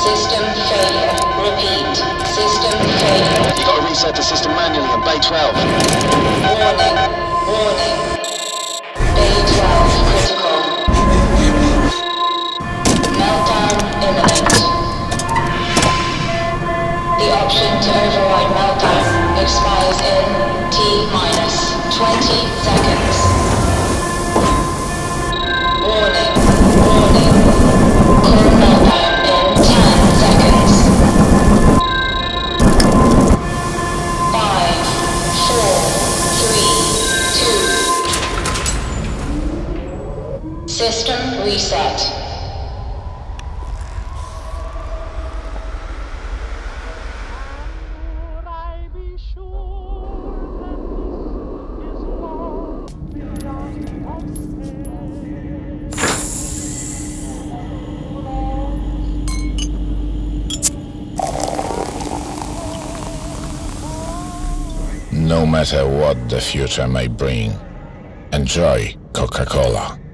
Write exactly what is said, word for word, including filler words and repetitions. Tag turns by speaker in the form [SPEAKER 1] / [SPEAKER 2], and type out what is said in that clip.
[SPEAKER 1] System failure. Repeat. System failure.
[SPEAKER 2] You gotta reset the system manually on Bay twelve.
[SPEAKER 1] Warning. Warning. Bay twelve critical. Meltdown imminent. The option to override meltdown expires in T minus twenty seconds. Warning. Warning. Core meltdown in ten seconds. Five, four, three, two. System reset.
[SPEAKER 3] No matter what the future may bring, enjoy Coca-Cola.